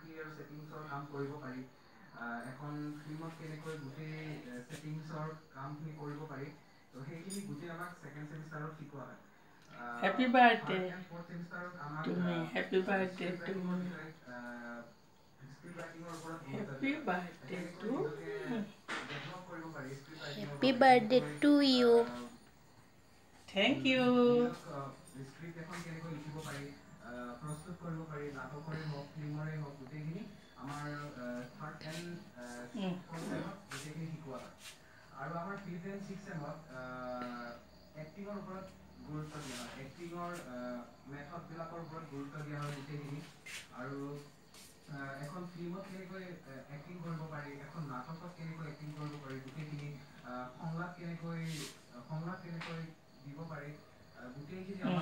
Photography আৰু সেটিংছৰ কাম কৰিব পাৰি এখন ফিল্মত কেনেকৈ গোটেই সেটিংছৰ কামখিনি কৰিব পাৰি তো সেইখিনি গোটেই আমাক সেকেন্ড সেমিষ্টাৰত শিকোৱা হয় Happy birthday third and fourth সেমিষ্টাৰত আমাক to me. Happy birthday script to ৰাইটিঙৰ me. বিষয়ে স্ক্ৰিপ্ট ৰাইটিঙৰ ওপৰত গুৰুত্ব Happy দিয়া হয় birthday কেনেকৈ to নিজকে me. ডেভেলপ কৰিব পাৰি স্ক্ৰিপ্ট ৰাইটিঙৰ Happy বাবে birthday কেনেকৈ to you. Thank you. নিজক স্ক্ৰিপ্ট এখন কেনেকৈ লিখিব পাৰি প্ৰস্তুত কৰিব পাৰি নাটকৰে হওক ফিল্মৰে হওক গোটেইখিনি আমাৰ থাৰ্ড এণ্ড Mm. ফ'ৰ্থ চেমত গোটেইখিনি শিকোৱা হয় আৰু আমাৰ ফিফ্থ এণ্ড ছিক্স চেমত এক্টিঙৰ ওপৰত গুৰুত্ব দিয়া হয় এক্টিঙৰ মেথডবিলাকৰ ওপৰত গুৰুত্ব দিয়া হয় গোটেইখিনি আৰু এখন ফিল্মত কেনেকৈ এক্টিং কৰিব পাৰি এখন নাটকত কেনেকৈ এক্টিং কৰিব পাৰি গোটেইখিনি সংলাপ কেনেকৈ দিব পাৰি গোটেইখিনি